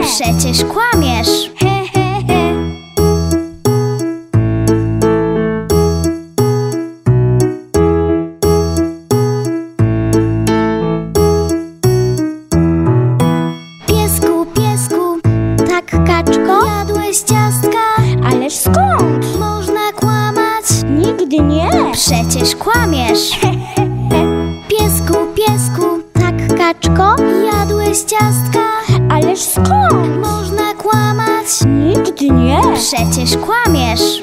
Przecież kłamiesz. Piesku, piesku, tak kaczko, jadłeś ciastka? Ależ skąd? Można kłamać? Nigdy nie. Przecież kłamiesz. Piesku, piesku, tak kaczko, jadłeś ciastka? Ależ skąd? Można kłamać? Nigdy nie. Przecież kłamiesz.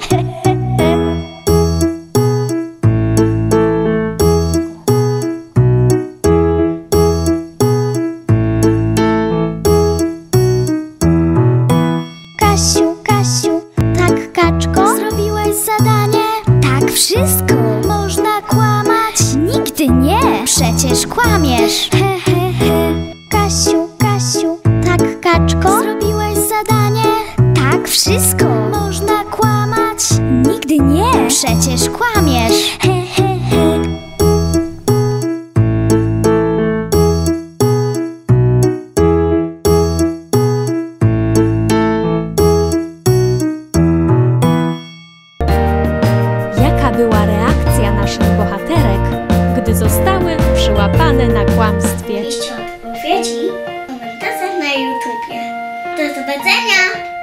Kasiu, Kasiu, tak kaczko, zrobiłeś zadanie? Tak, wszystko. Można kłamać? Nigdy nie. Przecież kłamiesz. Kasiu, Kasiu, tak kaczko, zrobiłeś zadanie? Tak, wszystko. Można kłamać? Nigdy nie. Przecież kłamiesz. Jaka była reakcja naszych bohaterek, gdy zostały przyłapane na kłamstwie? Jeszcze odpowiedzi komentarze na YouTubie. Do zobaczenia!